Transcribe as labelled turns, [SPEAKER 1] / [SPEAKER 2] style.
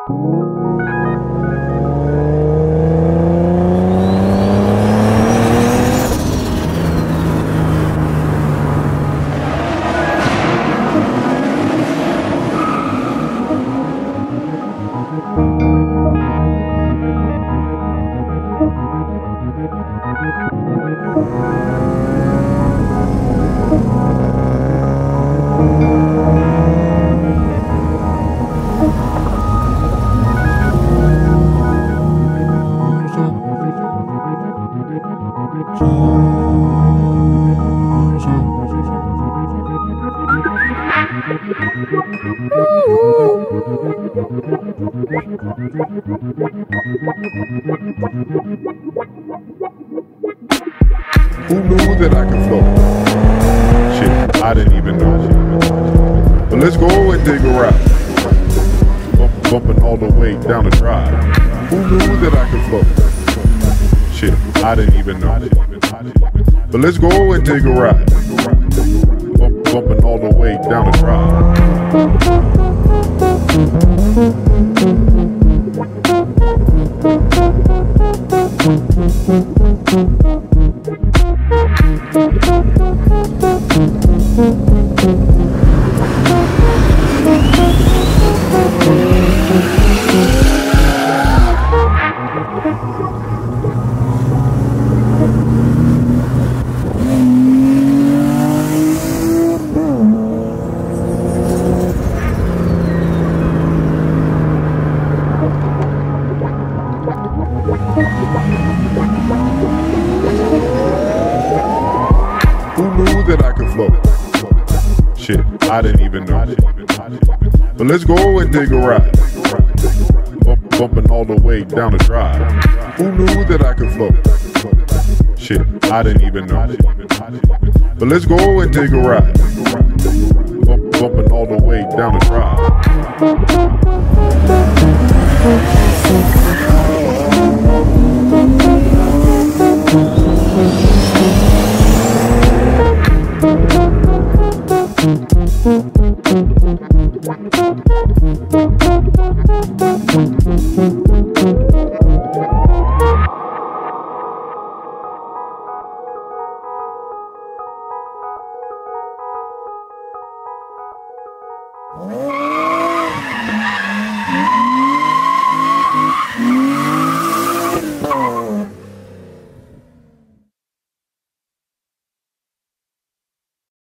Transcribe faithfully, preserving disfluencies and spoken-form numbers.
[SPEAKER 1] Who knew that I could float? Shit, I didn't even know. But let's go and dig a ride. Bump, bumping all the way down the drive. Who knew that I could float? Shit, I didn't even know. But let's go and dig a ride. Bump, bumping all the way down the drive. Who knew that I could float? Shit, I didn't even know. But let's go and dig a ride. Bump, bumping all the way down the drive. Who knew that I could float? Shit, I didn't even know. But let's go and dig a ride. Bump, bumping all the way down the drive.
[SPEAKER 2] Oh.